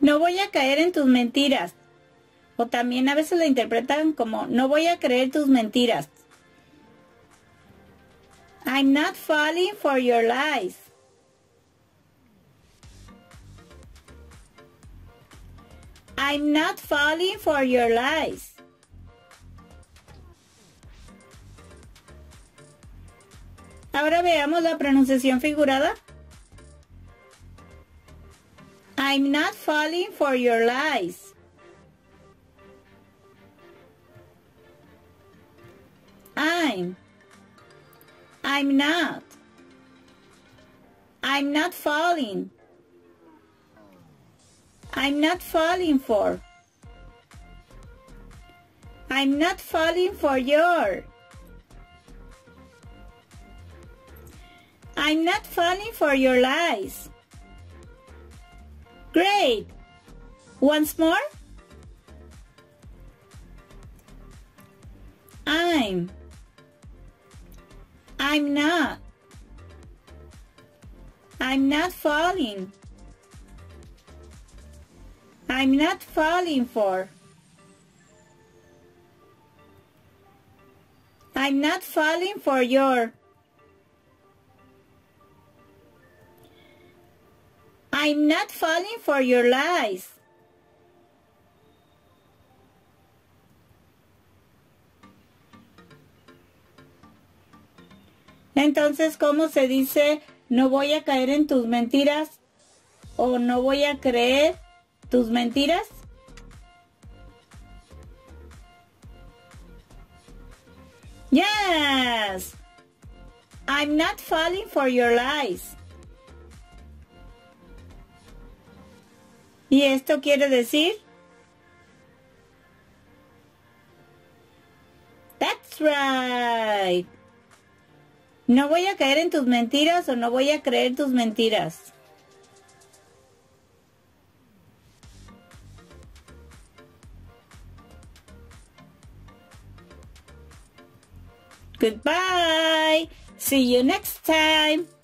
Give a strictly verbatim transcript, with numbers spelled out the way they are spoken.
No voy a caer en tus mentiras. O también a veces la interpretan como no voy a creer tus mentiras. I'm not falling for your lies. I'm not falling for your lies. Ahora veamos la pronunciación figurada. I'm not falling for your lies. I'm. I'm not. I'm not falling. I'm not falling for. I'm not falling for your. I'm not falling for your lies. Great. Once more. I'm. I'm not. I'm not falling. I'm not falling for. I'm not falling for your. I'm not falling for your lies. Entonces, ¿cómo se dice no voy a caer en tus mentiras o no voy a creer tus mentiras? Yes. I'm not falling for your lies. ¿Y esto quiere decir? That's right. No voy a caer en tus mentiras o no voy a creer tus mentiras. Goodbye. See you next time.